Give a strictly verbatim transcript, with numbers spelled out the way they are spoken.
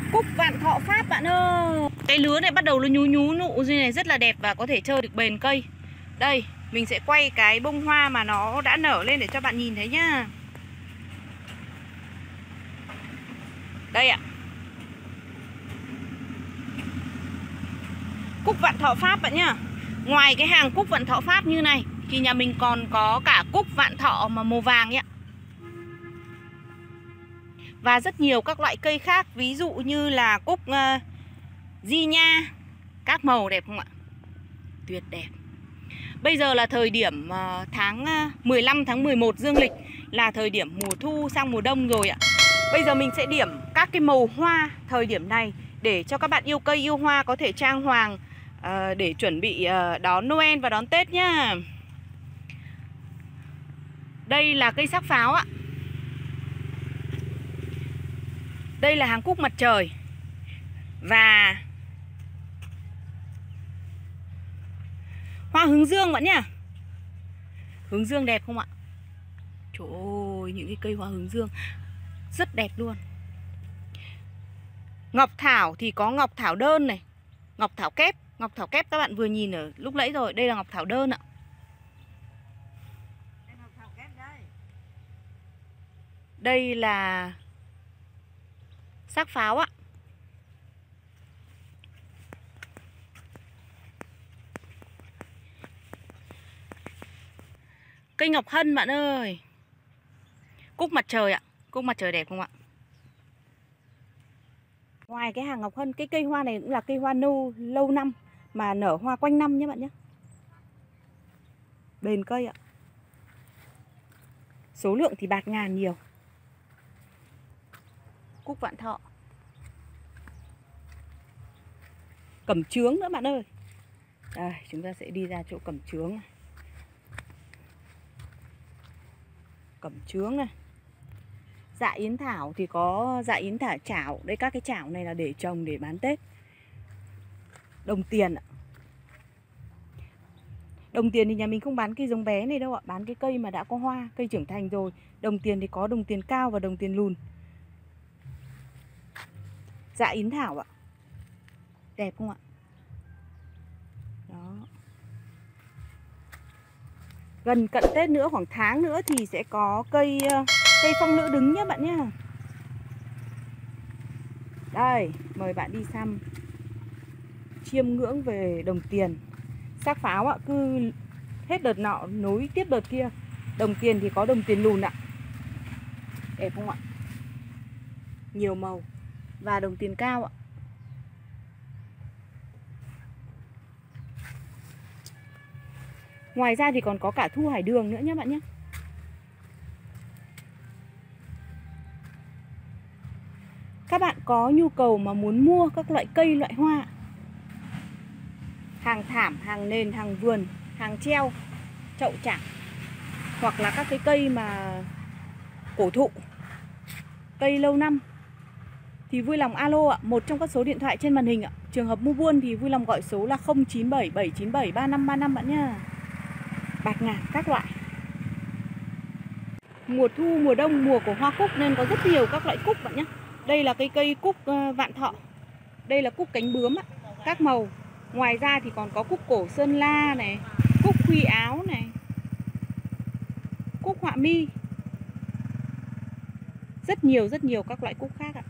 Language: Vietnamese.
Cúc vạn thọ Pháp bạn ơi. Cái lứa này bắt đầu nó nhú nhú nụ như này, rất là đẹp và có thể chơi được bền cây. Đây, mình sẽ quay cái bông hoa mà nó đã nở lên để cho bạn nhìn thấy nhá. Đây ạ. Cúc vạn thọ Pháp bạn nhá. Ngoài cái hàng cúc vạn thọ Pháp như này thì nhà mình còn có cả cúc vạn thọ mà màu vàng nhá. Và rất nhiều các loại cây khác, ví dụ như là cúc uh, di nha. Các màu đẹp không ạ? Tuyệt đẹp. Bây giờ là thời điểm uh, tháng uh, mười lăm tháng mười một dương lịch, là thời điểm mùa thu sang mùa đông rồi ạ. Bây giờ mình sẽ điểm các cái màu hoa thời điểm này để cho các bạn yêu cây yêu hoa có thể trang hoàng uh, để chuẩn bị uh, đón Noel và đón Tết nhá. Đây là cây sắc pháo ạ. Đây là hàng cúc mặt trời. Và hoa hướng dương bạn nhá. Hướng dương đẹp không ạ? Trời ơi, những cái cây hoa hướng dương rất đẹp luôn. Ngọc thảo thì có ngọc thảo đơn này, ngọc thảo kép. Ngọc thảo kép các bạn vừa nhìn ở lúc nãy rồi. Đây là ngọc thảo đơn ạ. Đây là sắc pháo ạ. Cây ngọc hân bạn ơi. Cúc mặt trời ạ. Cúc mặt trời đẹp không ạ? Ngoài cái hàng ngọc hân, cái cây hoa này cũng là cây hoa nâu lâu năm mà nở hoa quanh năm nhé bạn nhé. Bền cây ạ. Số lượng thì bạt ngàn nhiều. Cúc vạn thọ. Cẩm chướng nữa bạn ơi. Đây, chúng ta sẽ đi ra chỗ cẩm chướng này. Cẩm chướng này. Dạ yến thảo thì có dạ yến thảo chảo. Đây, các cái chảo này là để trồng để bán Tết. Đồng tiền ạ. Đồng tiền thì nhà mình không bán cây giống bé này đâu ạ. Bán cái cây mà đã có hoa, cây trưởng thành rồi. Đồng tiền thì có đồng tiền cao và đồng tiền lùn. Dạ yến thảo ạ. Đẹp không ạ? Đó. Gần cận Tết nữa, khoảng tháng nữa thì sẽ có cây cây phong nữ đứng nhé bạn nhé. Đây, mời bạn đi xăm chiêm ngưỡng về đồng tiền. Sắc pháo ạ, cứ hết đợt nọ nối tiếp đợt kia. Đồng tiền thì có đồng tiền lùn ạ. Đẹp không ạ? Nhiều màu. Và đồng tiền cao ạ. Ngoài ra thì còn có cả thu hải đường nữa nhé bạn nhé. Các bạn có nhu cầu mà muốn mua các loại cây, loại hoa, hàng thảm, hàng nền, hàng vườn, hàng treo, chậu chảng, hoặc là các cái cây mà cổ thụ, cây lâu năm, thì vui lòng alo ạ. Một trong các số điện thoại trên màn hình ạ. Trường hợp mua buôn thì vui lòng gọi số là không chín bảy bảy chín bảy ba năm ba năm bạn nhá. Bạt ngàn các loại. Mùa thu, mùa đông, mùa của hoa cúc nên có rất nhiều các loại cúc bạn nhé. Đây là cây cây cúc vạn thọ. Đây là cúc cánh bướm ạ. Các màu. Ngoài ra thì còn có cúc cổ sơn la này, cúc khuy áo này, cúc họa mi. Rất nhiều rất nhiều các loại cúc khác ạ.